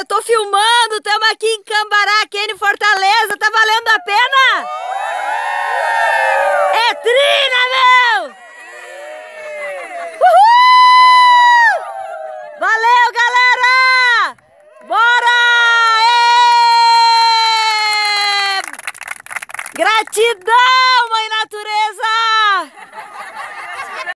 tô filmando, tamo aqui em Cambará, aqui em Fortaleza, tá valendo a pena? É trina, meu! Uhul! Valeu, galera! Bora! Ê! Gratidão!